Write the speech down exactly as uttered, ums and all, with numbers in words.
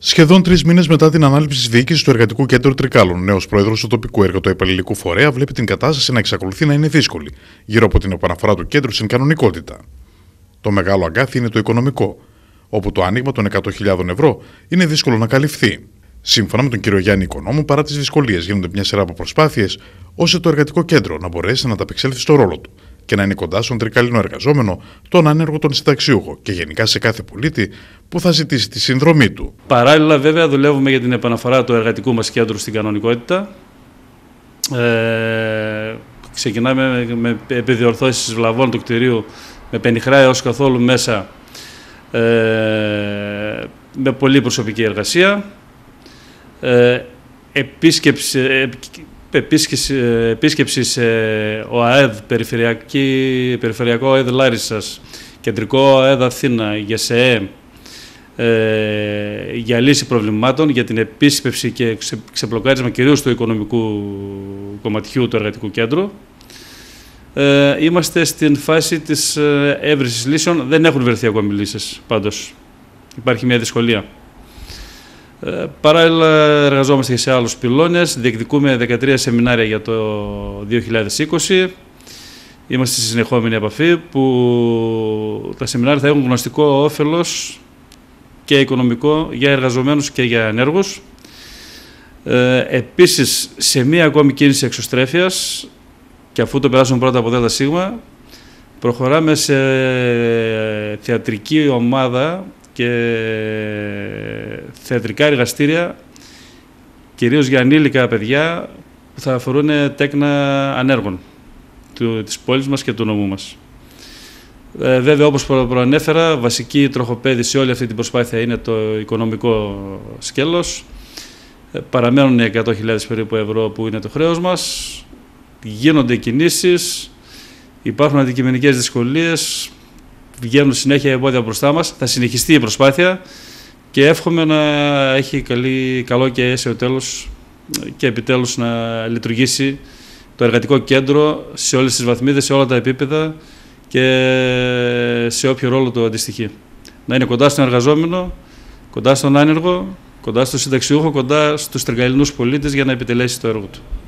Σχεδόν τρει μήνες μετά την ανάληψη τη διοίκηση του Εργατικού Κέντρου Τρικάλων, ο νέος πρόεδρος του τοπικού εργατοεπαλληλικού φορέα βλέπει την κατάσταση να εξακολουθεί να είναι δύσκολη γύρω από την επαναφορά του κέντρου στην κανονικότητα. Το μεγάλο αγκάθι είναι το οικονομικό, όπου το άνοιγμα των εκατό χιλιάδων ευρώ είναι δύσκολο να καλυφθεί. Σύμφωνα με τον κύριο Γιάννη Οικονόμου, παρά τις δυσκολίες, γίνονται μια σειρά από προσπάθειες ώστε το εργατικό κέντρο να μπορέσει να ανταπεξέλθει στο ρόλο του και να είναι κοντά στον τρικαλινό εργαζόμενο, τον άνεργο, τον συνταξιούχο και γενικά σε κάθε πολίτη που θα ζητήσει τη συνδρομή του. Παράλληλα, βέβαια, δουλεύουμε για την επαναφορά του εργατικού μας κέντρου στην κανονικότητα. Ε, ξεκινάμε με επιδιορθώσεις βλαβών του κτηρίου με πενιχρά έως καθόλου μέσα, ε, με πολλή προσωπική εργασία. Ε, επίσκεψη, ε, επίσκεψη, επίσκεψη σε ΟΑΕΔ, Περιφερειακό ΟΑΕΔ Λάρισσας, Κεντρικό ΟΑΕΔ Αθήνα, ΓΕΣΕΕ, ε, για λύση προβλημάτων, για την επίσκεψη και ξε, ξεπλοκάρισμα κυρίως του οικονομικού κομματιού του εργατικού κέντρου. Ε, είμαστε στην φάση της έβρεσης λύσεων. Δεν έχουν βρεθεί ακόμη λύσεις, πάντως. Υπάρχει μια δυσκολία. Ε, παράλληλα, εργαζόμαστε και σε άλλους πυλώνες. Διεκδικούμε δεκατρία σεμινάρια για το δύο χιλιάδες είκοσι. Είμαστε στη συνεχόμενη επαφή που τα σεμινάρια θα έχουν γνωστικό όφελος και οικονομικό για εργαζομένους και για ανέργους. Ε, επίσης, σε μία ακόμη κίνηση εξωστρέφειας, και αφού το περάσουμε πρώτα από ΔΣ, προχωράμε σε θεατρική ομάδα και θεατρικά εργαστήρια, κυρίως για ανήλικα παιδιά, που θα αφορούν τέκνα ανέργων του, της πόλης μας και του νομού μας. Ε, βέβαια, όπως προ, προανέφερα, βασική τροχοπέδη σε όλη αυτή την προσπάθεια είναι το οικονομικό σκέλος. Ε, παραμένουν οι εκατό χιλιάδες περίπου ευρώ που είναι το χρέος μας. Γίνονται κινήσεις, υπάρχουν αντικειμενικές δυσκολίες, βγαίνουν συνέχεια εμπόδια μπροστά μας. Θα συνεχιστεί η προσπάθεια και εύχομαι να έχει καλή, καλό και αίσιο τέλος και επιτέλους να λειτουργήσει το εργατικό κέντρο σε όλες τις βαθμίδες, σε όλα τα επίπεδα και σε όποιο ρόλο το αντιστοιχεί. Να είναι κοντά στον εργαζόμενο, κοντά στον άνεργο, κοντά στον συνταξιούχο, κοντά στους τρικαλινούς πολίτες για να επιτελέσει το έργο του.